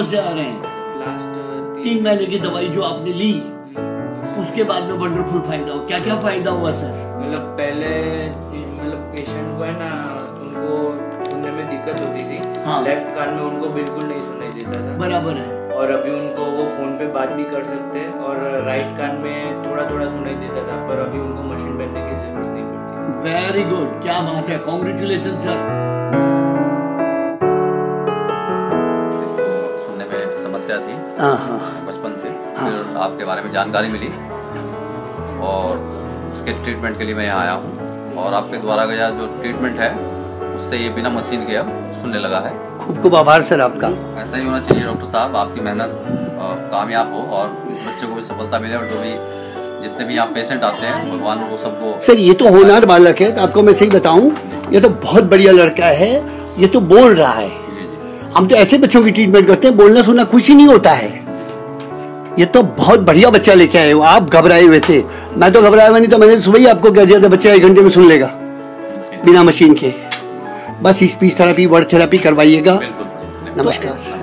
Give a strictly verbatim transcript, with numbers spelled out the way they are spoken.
से आ रहे हैं? लास्ट तीन महीने की दवाई जो आपने ली उसके बाद में वंडरफुल फायदा हो, क्या क्या फायदा हुआ सर? मतलब पहले मतलब पेशेंट को है ना, उनको सुनने में दिक्कत होती थी। हाँ। लेफ्ट कान में उनको बिल्कुल नहीं सुनाई देता था। बराबर है। और अभी उनको वो फोन पे बात भी कर सकते हैं और राइट कान में थोड़ा थोड़ा सुनाई देता था, पर अभी उनको मशीन पहनने की जरूरत नहीं पड़ती। वेरी गुड, क्या बात है, कॉन्ग्रेचुलेशन सर। इसको सुनने में समस्या थी बचपन से, फिर आपके बारे में जानकारी मिली और उसके ट्रीटमेंट के लिए मैं यहाँ आया हूँ और आपके द्वारा गया जो ट्रीटमेंट है उससे ये बिना मशीन के अब सुनने लगा है। खूब खूब आभार सर आपका। ऐसा ही होना चाहिए डॉक्टर साहब, आपकी मेहनत कामयाब हो और इस बच्चे को भी सफलता मिले और जो भी जितने भी यहाँ पेशेंट आते हैं भगवान को सबको। सर ये तो होनहार बालक है, तो आपको मैं सही बताऊं ये तो बहुत बढ़िया लड़का है, ये तो बोल रहा है। हम तो ऐसे बच्चों की ट्रीटमेंट करते हैं, बोलना सुनना कुछ ही नहीं होता है। ये तो बहुत बढ़िया बच्चा लेके आए हो, आप घबराए हुए थे, मैं तो घबराया हुआ नहीं था, मैंने सुबह ही आपको कह दिया था बच्चा एक घंटे में सुन लेगा बिना मशीन के। बस स्पीच थेरेपी वर्ड थेरेपी करवाइएगा। नमस्कार।